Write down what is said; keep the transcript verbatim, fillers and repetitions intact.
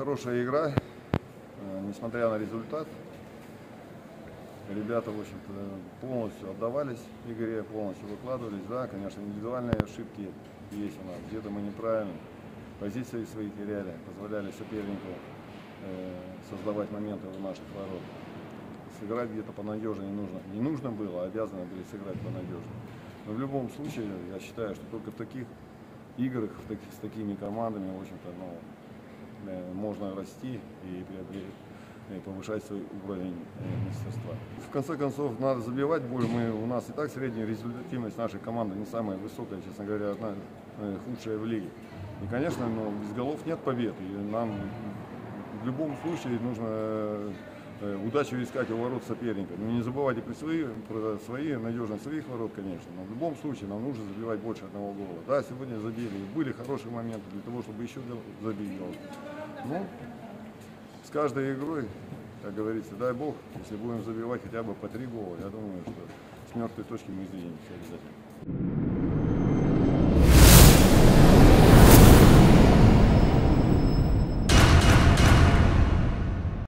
хорошая игра, несмотря на результат. Ребята, в общем-то, полностью отдавались игре, полностью выкладывались. Да, конечно, индивидуальные ошибки есть у нас. Где-то мы неправильно позиции свои теряли, позволяли сопернику э, создавать моменты в наших ворот. Сыграть где-то понадежнее не нужно. Не нужно было, а обязаны были сыграть понадежнее. Но в любом случае, я считаю, что только в таких играх, в таких, с такими командами, в общем-то, ну, э, можно расти и приобретать. И повышать свой уровень мастерства. В конце концов, надо забивать боль. Мы, у нас и так средняя результативность нашей команды не самая высокая, честно говоря, одна худшая в лиге. И, конечно, ну, без голов нет побед. И нам в любом случае нужно удачу искать у ворот соперника. Но не забывайте при свои, про свои, надежность своих ворот, конечно. Но в любом случае нам нужно забивать больше одного гола. Да, сегодня забили. Были хорошие моменты для того, чтобы еще забить гол. Ну, с каждой игрой, как говорится, дай бог, если будем забивать хотя бы по три гола, я думаю, что с мертвой точки мы сдвинемся обязательно.